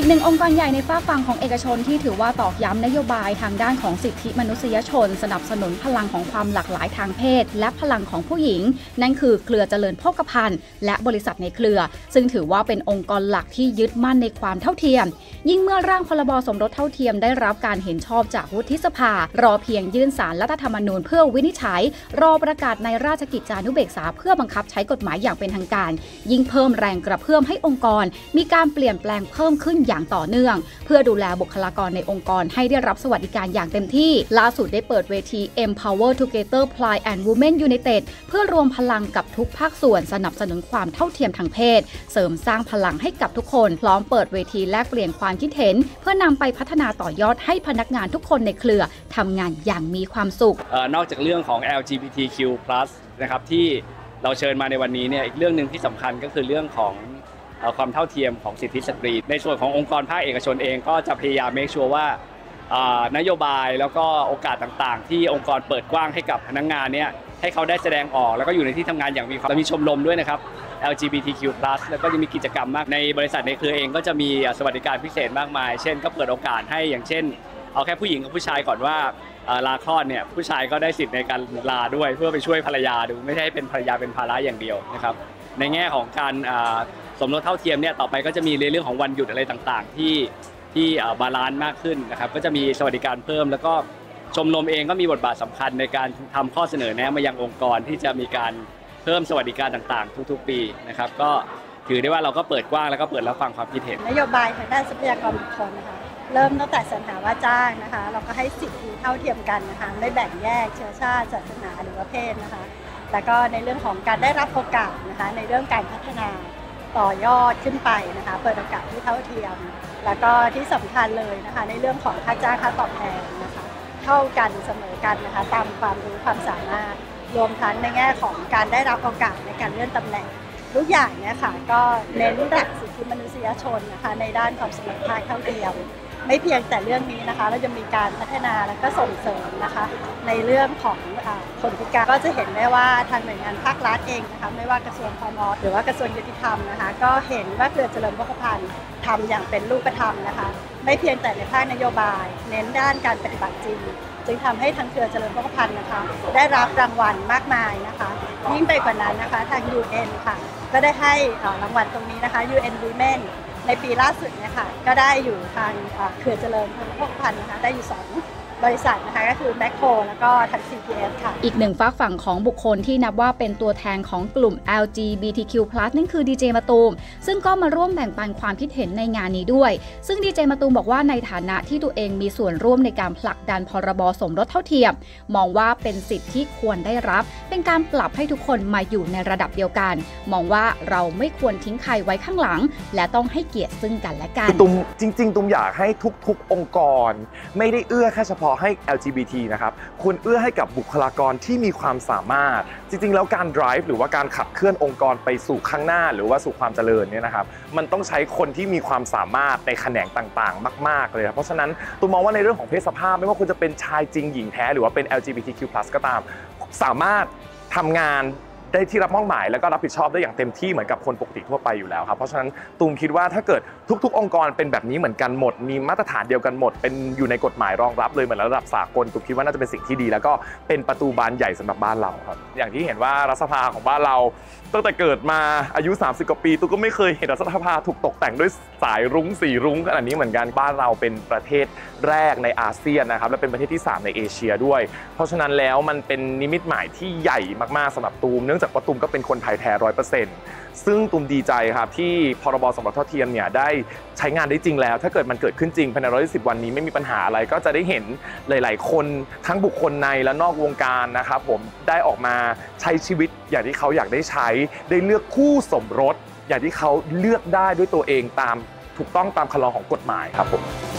หนึ่งองค์กรใหญ่ในฝากฝั่งของเอกชนที่ถือว่าตอกย้ำนโยบายทางด้านของสิทธิมนุษยชนสนับสนุนพลังของความหลากหลายทางเพศและพลังของผู้หญิงนั่นคือเครือเจริญโภคภัณฑ์และบริษัทในเครือซึ่งถือว่าเป็นองค์กรหลักที่ยึดมั่นในความเท่าเทียมยิ่งเมื่อร่างพรบสมรสเท่าเทียมได้รับการเห็นชอบจากวุฒิสภารอเพียงยื่นศาลรัฐธรรมนูญเพื่อวินิจฉัยรอประกาศในราชกิจจานุเบกษาเพื่อบังคับใช้กฎหมายอย่างเป็นทางการยิ่งเพิ่มแรงกระเพื่อมให้องค์กรมีการเปลี่ยนแปลงเพิ่มขึ้นอย่างต่อเนื่องเพื่อดูแลบุคลากรในองค์กรให้ได้รับสวัสดิการอย่างเต็มที่ล่าสุดได้เปิดเวที Empower Together Pride and Women United เพื่อรวมพลังกับทุกภาคส่วนสนับสนุนความเท่าเทียมทางเพศเสริมสร้างพลังให้กับทุกคนพร้อมเปิดเวทีแลกเปลี่ยนความคิดเห็นเพื่อนำไปพัฒนาต่อยอดให้พนักงานทุกคนในเครือทำงานอย่างมีความสุขนอกจากเรื่องของ LGBTQ+ นะครับที่เราเชิญมาในวันนี้เนี่ยอีกเรื่องหนึ่งที่สำคัญก็คือเรื่องของความเท่าเทียมของสิทธิสตรีในส่วนขององค์กรภาคเอกชนเองก็จะพยายาม make sure ว่านโยบายแล้วก็โอกาสต่างๆที่องค์กรเปิดกว้างให้กับพนักงานเนี่ยให้เขาได้แสดงออกแล้วก็อยู่ในที่ทำงานอย่างมีความมีชมรมด้วยนะครับ LGBTQ+ แล้วก็จะมีกิจกรรมมากในบริษัทในเครือเองก็จะมีสวัสดิการพิเศษมากมายเช่นก็เปิดโอกาสให้อย่างเช่นเอาแค่ผู้หญิงกับผู้ชายก่อนว่าลาคลอดเนี่ยผู้ชายก็ได้สิทธิ์ในการลาด้วยเพื่อไปช่วยภรรยาดูไม่ใช่เป็นภรรยาเป็นภาระอย่างเดียวนะครับในแง่ของการสมรสเท่าเทียมเนี่ยต่อไปก็จะมีเรื่องของวันหยุดอะไรต่างๆที่บาลานซ์มากขึ้นนะครับก็จะมีสวัสดิการเพิ่มแล้วก็ชมรมเองก็มีบทบาทสำคัญในการทำข้อเสนอแนะมายังองค์กรที่จะมีการเพิ่มสวัสดิการต่างๆทุกๆปีนะครับก็ถือได้ว่าเราก็เปิดกว้างแล้วก็เปิดรับฟังความคิดเห็นนโยบายทางด้านทรัพยากรบุคคลนะคะเริ่มตั้งแต่สรรหาว่าจ้างนะคะเราก็ให้สิทธิเท่าเทียมกันนะคะไม่แบ่งแยกเชื้อชาติศาสนาหรือว่าเพศนะคะแล้วก็ในเรื่องของการได้รับโอกาสนะคะในเรื่องการพัฒนาต่อยอดขึ้นไปนะคะเปิดโอกาสที่เท่าเทียมแล้วก็ที่สำคัญเลยนะคะในเรื่องของค่าจ้างค่าตอบแทนนะคะเท่ากันเสมอกันนะคะตามความรู้ความสามารถรวมทั้งในแง่ของการได้รับโอกาสในการเลื่อนตำแหน่งทุกอย่างเนี่ยค่ะก็เน้นหลักสิทธิมนุษยชนนะคะในด้านความเสมอภาคเท่าเทียมไม่เพียงแต่เรื่องนี้นะคะเราจะมีการพัฒนาและก็ส่งเสริมนะคะในเรื่องของคนพิการก็จะเห็นได้ว่าทางหน่วยงานภาครัฐเองนะคะไม่ว่ากระทรวงพม.หรือว่ากระทรวงยุติธรรมนะคะก็เห็นว่าเครือเจริญโภคภัณฑ์ทำอย่างเป็นรูปธรรมนะคะไม่เพียงแต่ในภาคนโยบายเน้นด้านการปฏิบัติจริงจึงทำให้ทางเครือเจริญโภคภัณฑ์นะคะได้รับรางวัลมากมายนะคะยิ่งไปกว่านั้นนะคะทาง UN ค่ะก็ได้ให้รางวัลตรงนี้นะคะ UN Women ในปีล่าสุดเนี่ยค่ะก็ได้อยู่ทางเครือเจริญโภคภัณฑ์นะคะได้อยู่2บริษัทนะคะก็คือแมคโครแล้วก็ทาง CPF ค่ะอีกหนึ่งฝากฝั่งของบุคคลที่นับว่าเป็นตัวแทนของกลุ่ม LGBTQ+ นั่นคือดีเจมะตูมซึ่งก็มาร่วมแบ่งปันความคิดเห็นในงานนี้ด้วยซึ่งดีเจมะตูมบอกว่าในฐานะที่ตัวเองมีส่วนร่วมในการผลักดันพรบสมรสเท่าเทียมมองว่าเป็นสิทธิ์ที่ควรได้รับเป็นการปรับให้ทุกคนมาอยู่ในระดับเดียวกันมองว่าเราไม่ควรทิ้งใครไว้ข้างหลังและต้องให้เกียรติซึ่งกันและกันตุมจริงๆตุมอยากให้ทุกๆองค์กรไม่ได้เอื้อแค่เฉพาะให้ LGBT นะครับควรเอื้อให้กับบุคลากรที่มีความสามารถจริงๆแล้วการ drive หรือว่าการขับเคลื่อนองค์กรไปสู่ข้างหน้าหรือว่าสู่ความเจริญเนี่ยนะครับมันต้องใช้คนที่มีความสามารถในแขนงต่างๆมากๆเลยครับเพราะฉะนั้นตุมมองว่าในเรื่องของเพศสภาพไม่ว่าคุณจะเป็นชายจริงหญิงแท้หรือว่าเป็น LGBTQ+ ก็ตามสามารถทำงานได้ที่รับมอบหมายแล้วก็รับผิดชอบได้อย่างเต็มที่เหมือนกับคนปกติทั่วไปอยู่แล้วครับเพราะฉะนั้นตูมคิดว่าถ้าเกิดทุกๆองค์กรเป็นแบบนี้เหมือนกันหมดมีมาตรฐานเดียวกันหมดเป็นอยู่ในกฎหมายรองรับเลยเหมือนระดับสากลตูมคิดว่าน่าจะเป็นสิ่งที่ดีแล้วก็เป็นประตูบานใหญ่สำหรับบ้านเราครับอย่างที่เห็นว่ารัฐสภาของบ้านเราตั้งแต่เกิดมาอายุ30 กว่าปีตูมก็ไม่เคยเห็นรัฐสภาถูกตกแต่งด้วยสายรุ้งสีรุ้งขนาดนี้เหมือนกันบ้านเราเป็นประเทศแรกในอาเซียนนะครับและเป็นประเทศที่3ในเอเชียด้วยเพราะฉะนั้นแล้วมันเป็นนิมิตหมายที่ใหญ่มากๆสำหรับตูมเนื่องจากว่าตูมก็เป็นคนไทยแท้ 100%ซึ่งตูมดีใจครับที่พรบสมรสเท่าเทียมเนี่ยได้ใช้งานได้จริงแล้วถ้าเกิดมันเกิดขึ้นจริงภายใน120 วันนี้ไม่มีปัญหาอะไรก็จะได้เห็นหลายๆคนทั้งบุคคลในและนอกวงการนะครับผมได้ออกมาใช้ชีวิตอย่างที่เขาอยากได้ใช้ได้เลือกคู่สมรสอย่างที่เขาเลือกได้ด้วยตัวเองตามถูกต้องตามคันลองของกฎหมายครับผม